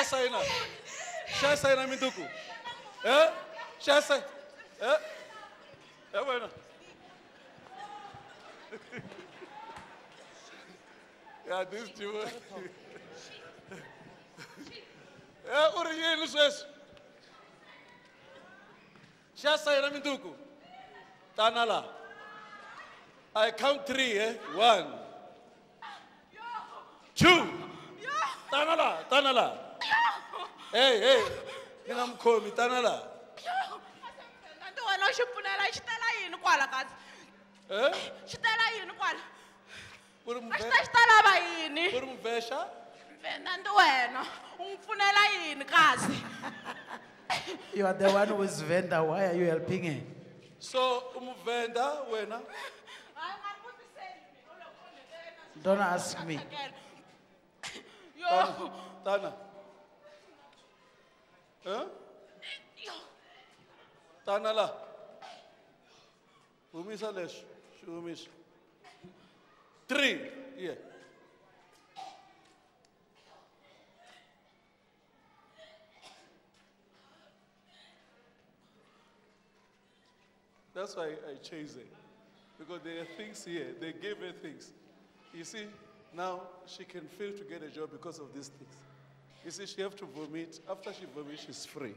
sayina. Xa sayina minduku. Eh? Xa say. Eh? Eh wena. Yeah, this dude. Eh, uri yini sweswi? Xa sayina minduku. Tana la. I count 3, eh? 1, 2. Tana la. Hey. Ningamkhomi, tana la. Nanti wena u xi pfunela xi tela yini kwala kasi? Eh? Xi tela yini kwala? Uri A xi ta xi ta lava yini? Uri muvesha? Nanti wena u n'wi pfunela yini kasi? You are the one who is vendor. Why are you helping her? So, umuvenda wena? Hayi nga ni vutiseni. Don't ask me. Yo. Tana. Eh? Tana la. Humisa leswi. Humisa. 3. Yeah. That's why I chase it. Because there are things here. They gave her things. You see, now she can fail to get a job because of these things. You see, she have to vomit. After she vomits, she's free.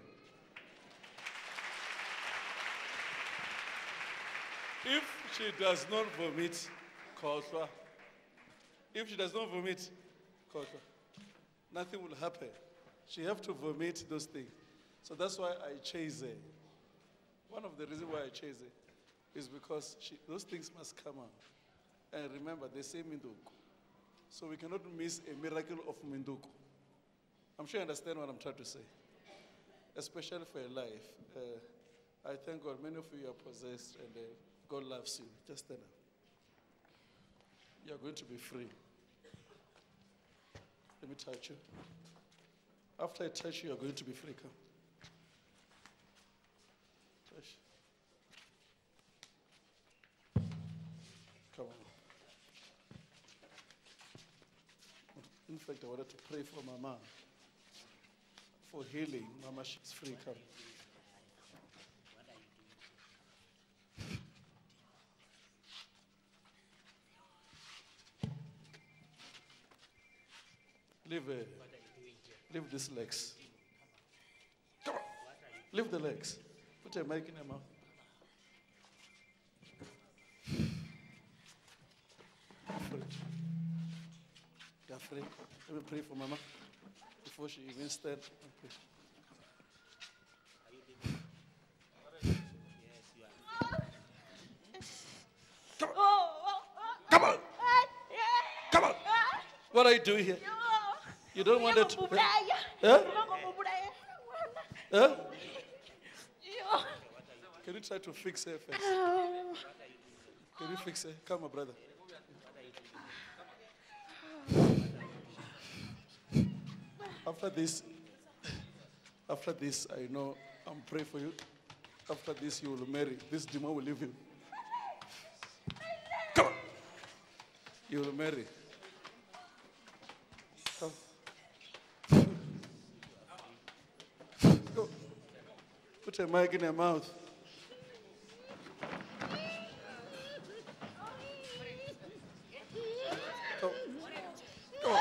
If she does not vomit, Koswa. If she does not vomit, Koswa, nothing will happen. She have to vomit those things. So that's why I chase her. One of the reasons why I chase her is because those things must come out. And remember, they say Minduku. So we cannot miss a miracle of Minduku. I'm sure you understand what I'm trying to say. Especially for your life. I thank God many of you are possessed and God loves you. Just stand up. You are going to be free. Let me touch you. After I touch you, you are going to be free. Come. Touch. Come on. In fact, I wanted to pray for Mama. For healing. Mama, she's free. Come. Leave these legs. Come on. Leave the legs. Put your mic in your mouth. You're free. Let me pray for Mama before she even stands. Come on. Come on. What are you doing here? You don't want it to... Huh? Huh? Can you try to fix her first? Can you fix her? Come on, brother. After this, I know I'm praying for you. After this, you will marry. This demon will leave you. Come on. You will marry. Come. Go. Put a mic in your mouth. Come. Come on.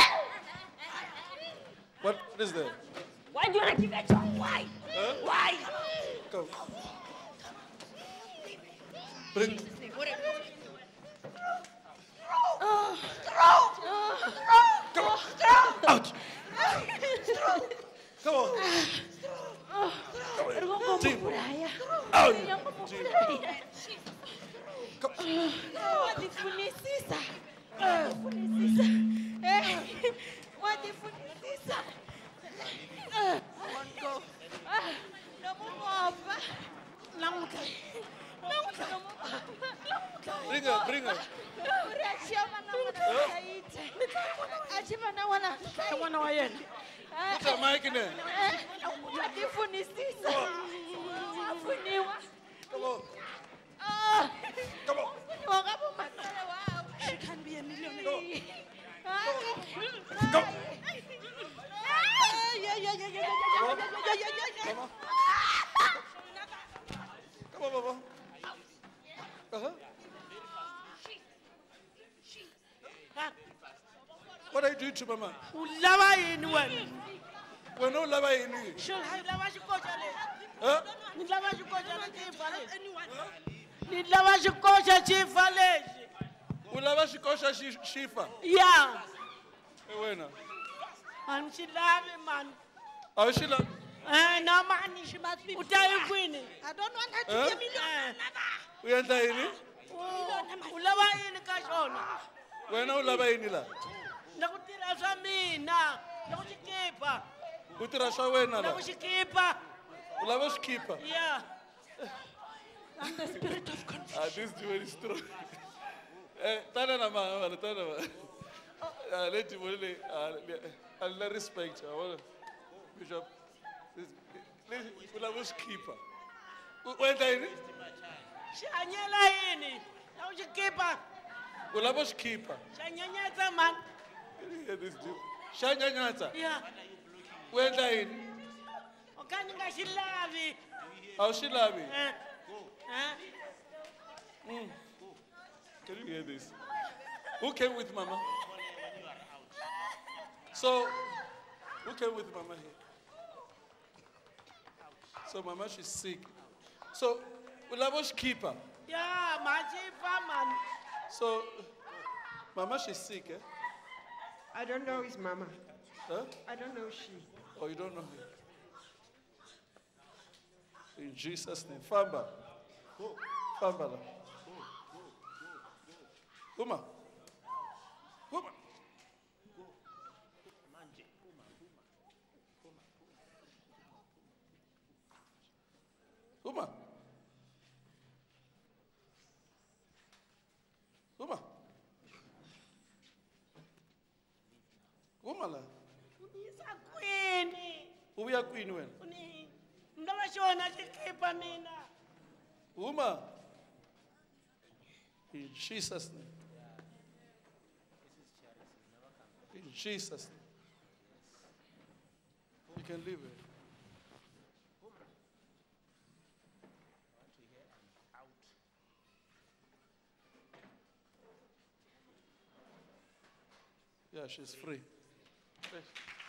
What is that? Why do you want to give that to him? Why? Huh? Why? Come. Bring. Come on. Out. Come on. Deep. Out. Come. Watifunisisa. Watifunisisa. Bring her. Put a mic in there. Come on. Come on. She can be a millionaire. Go. Yeah. do to Mama? U lava yini wena? When no lava in you. Ni lava xikoxa lexi. Huh? Ni lava xikoxa xifa lexi. Ni lava xikoxa xifa lexi. Ulava shikosha shifa. Ya. Wena. A ni xi lavi mani. Awushila. No mani. She must be. U ta yi kwini? I don't want her to Huh? give me million. Uyendla yini? U lava yini ka xona? Wena ulava yini la? Na ku tirha swa mina. Na ku xikipa. U tirha swa wena Na la. ku xikipa. Ulava xikipa. Ya. I'm the spirit of confusion. This dude is strong. Tana na mama, tana ma. Let him only. Allah respect. Bishop. Ulava xikipa. Wendla yini? Xi hanyela yini? Na ku xikipa. Ulava xikipa. Xa nyenyetsa mani. Hear this dude. Shanyanyatsa. Ya. Wendla yini? O ka ni nga xi lavi. Awushilavi. Eh? Can you hear this? Who came with Mama? So, who came with Mama here? So, Mama, she's sick. So, Ulavosh keeper. Ya, machifa man. So, Mama, she's sick, eh? I don't know his mama. Huh? I don't know she. Oh, you don't know her? In Jesus' name. Famba. Famba. Uma. Uma. Uma. Uma. Uma la. Unisa kwini? Ubuya kwini wena? Uni ndava xona xikipa mina. Uma. In Jesus' name. In Jesus' name. You can leave it. Yeah, she's free.